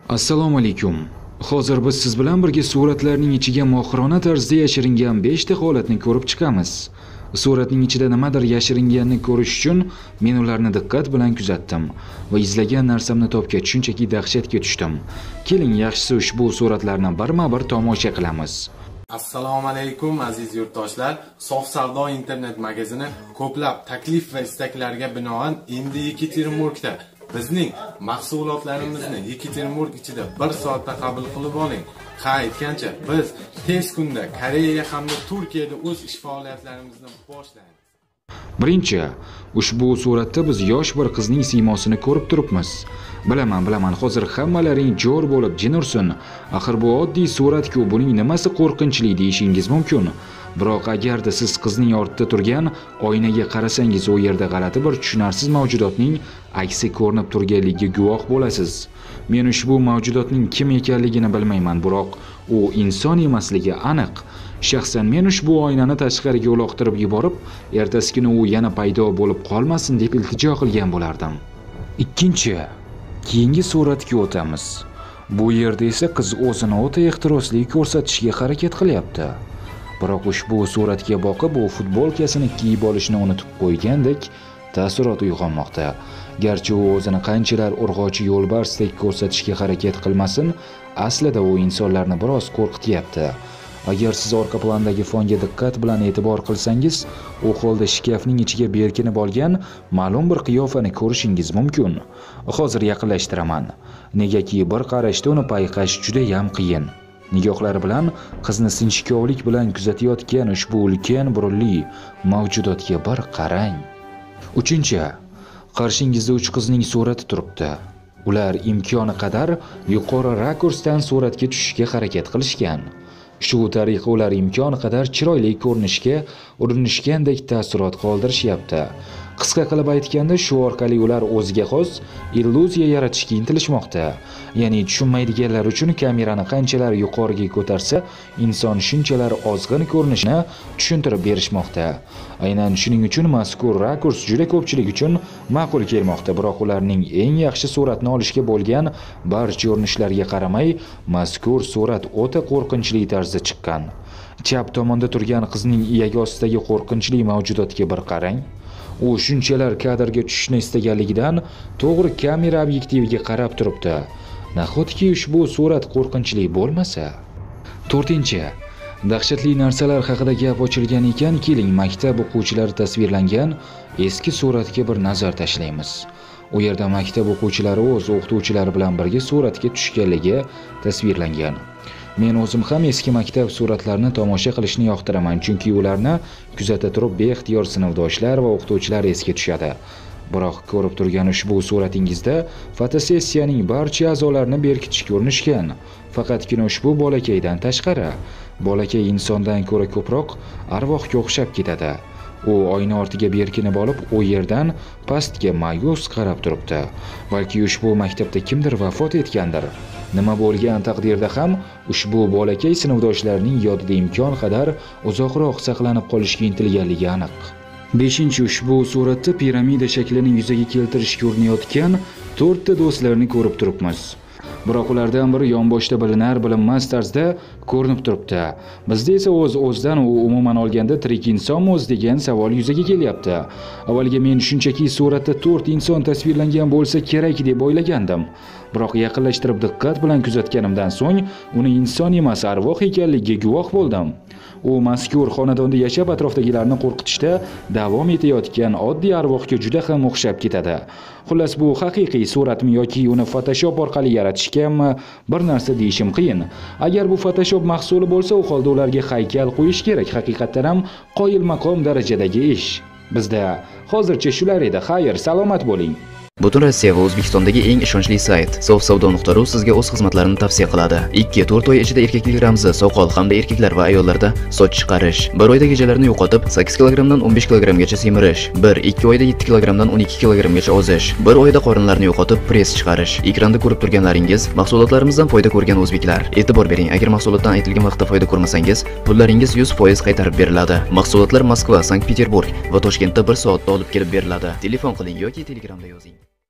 Assalomu alaykum. Hozir biz siz bilan birga suratlarning ichiga mohirona tarzda yashiringan 5 ta holatni ko'rib chiqamiz. Suratning ichida nimadir yashiringanini ko'rish uchun men ularni diqqat bilan kuzatdim va izlagan narsamni topgach shunchaki dahshatga tushdim. Keling, yaxshisi ushbu suratlarni birma-bir tomosha qilamiz. Assalomu alaykum aziz yurtdoshlar. Sof savdo internet magazini ko'plab taklif va istaklarga binoan endi Yekaterinburgda bizning mahsulotlarimizni Yekaterinburg ichida 1 soatda qabul qilib oling. Ha, aytgancha biz tez kunda Koreya hamda Turkiyada o'z ish faoliyatlarimizni boshlaymiz. Birinchi, ushbu suratda biz yosh bir qizning siymosini ko'rib turibmiz. Bilaman, hozir hammalaring jo'r bo'lib jin ursin. Axir bu oddiy surat-ku, buning nimasi qo'rqinchli deyishingiz mumkin. Biroq agarda siz qizning ortida turgan oynaga qarasangiz, u yerda g'alati bir tushunarsiz mavjudotning aksi ko'rinib turganligiga guvoh bo'lasiz. Men ushbu mavjudotning kim ekanligini bilmayman, biroq u inson emasligi aniq. Shaxsan men ushbu oynani tashqariga uloqtirib yuborib, ertasi kuni u yana paydo bo'lib qolmasin deb iltijo qilgan bo'lardim. Ikkinchi, keyingi suratga o'tamiz. Bu yerda esa qiz o'zini o'ta ehtirosli ko'rsatishga harakat qilyapti. Biroq ushbu suratga boqib, u futbolkasini kiyib olishni unutib qo'ygandek taassurot uyg'onmoqda. Garchi u o'zini qanchalar urg'ochi yo'lbarsdek ko'rsatishga harakat qilmasin, aslida u insonlarni biroz qo'rqityapti. Agar siz orqa plandagi fonga diqqat bilan e'tibor qilsangiz, u holda shkafning ichiga berkinib olgan ma'lum bir qiyofani ko'rishingiz mumkin. Hozir yaqinlashtiraman. Negaki bir qarashda uni payqash juda ham qiyin. Nigohlari bilan qizni sinchkovlik bilan kuzatayotgan ushbu ulkan burunli mavjudotga bir qarang. Uchinchi, qarshingizda 3 qizning surati turibdi. Ular imkoni qadar yuqori rakursdan suratga tushishga harakat qilishgan. Shu tariqa ular imkoni qadar chiroyli ko'rinishga urinishgandek taassurot qoldirishyapti. Qisqa qilib aytganda, shu orqali ular o'ziga xos illyuziya yaratishga intilishmoqda. Ya'ni tushunmaydiganlar uchun kamerani qanchalar yuqoriga ko'tarsa, inson shunchalar ozg'in ko'rinishini tushuntirib berishmoqda. Aynan shuning uchun mazkur rakurs juda ko'pchilik uchun ma'qul kelmoqda, biroq ularning eng yaxshi suratni olishga bo'lgan barcha urinishlariga qaramay, mazkur surat o'ta qo'rqinchli tarzda chiqqan. Chap tomonda turgan qizning iyagi ostidagi qo'rqinchli mavjudotga bir qarang. U shunchalar kadrga tushishni istaganligidan to'g'ri kamera obyektiviga qarab turibdi. Nahotki ushbu surat qo'rqinchli bo'lmasa? To'rtinchi, dahshatli narsalar haqida gap ochilgan ekan, keling maktab o'quvchilari tasvirlangan eski suratga bir nazar tashlaymiz. U yerda maktab o'quvchilari o'z o'qituvchilari bilan birga suratga tushganligi tasvirlangan. Men o'zim ham eski maktab suratlarini tomosha qilishni yoqtiraman, chunki ularni kuzata turib beixtiyor sinfdoshlar va o'qituvchilar esga tushadi. Biroq ko'rib turgan ushbu suratingizda fotosessiyaning barcha a'zolarini berkitishga urinishgan. Faqatgina ushbu bolakaydan tashqari, bolakay insondan ko'ra ko'proq arvohga o'xshab ketadi. U oyna ortiga berkinib olib, u yerdan pastga ma'yus qarab turibdi. Balki ushbu maktabda kimdir vafot etgandir. Nima bo'lgan taqdirda ham ushbu bolakay sinfdoshlarining yodida imkon qadar uzoqroq saqlanib qolishga intilganligi aniq. 5. Ushbu suratda piramida shaklini yuzaga keltirishga urinayotgan 4 ta do'stlarni ko'rib turibmiz. Biroq ulardan biri yonboshda bilinar-bilinmas tarzda ko'rinib turibdi. Bizda esa o'z-o'zidan u umuman olganda tirik insonmi o'zi degan savol yuzaga kelyapti. Avvaliga men shunchaki suratda 4 inson tasvirlangan bo'lsa kerak deb o'ylagandim. Biroq yaqinlashtirib diqqat bilan kuzatganimdan so'ng uni inson emas, arvoh ekanligiga guvoh bo'ldim. U mazkur xonadonda yashab atrofdagilarni qo'rqitishda davom etayotgan oddiy arvohga juda ham o'xshab ketadi. Xullas, bu haqiqiy suratmi yoki uni Photoshop orqali yaratishganmi, bir narsa deyishim qiyin. Agar bu Photoshop mahsuli bo'lsa, u holda ularga haykal qo'yish kerak. Haqiqatan ham qoyil maqom darajadagi ish. Bizda hozircha shular edi. Xayr, salomat bo'ling. Butun Rossiya va O'zbekistondagi eng ishonchli sayt sofsavdo.ru sizga o'z xizmatlarini tavsiya qiladi. 2-4 oy ichida erkaklik ramzi, soqol hamda erkaklar va ayollarda soch chiqarish, 1 oyda gajalarni yo'qotib, 8 kilogramdan 15 kilogramgacha semirish, 1-2 oyda 7 kilogramdan 12 kilogramgacha ozish, 1 oyda qorinlarni yo'qotib, press chiqarish. Ekranda ko'rib turganlaringiz mahsulotlarimizdan foyda ko'rgan o'zbeklar. E'tibor bering, agar mahsulotdan aytilgan vaqtda foyda ko'rmasangiz, pullaringiz 100% qaytarib beriladi. Mahsulotlar Moskva, Sankt-Peterburg va Toshkentda 1 soatda olib kelib beriladi. Telefon qiling yoki Telegramda yozing.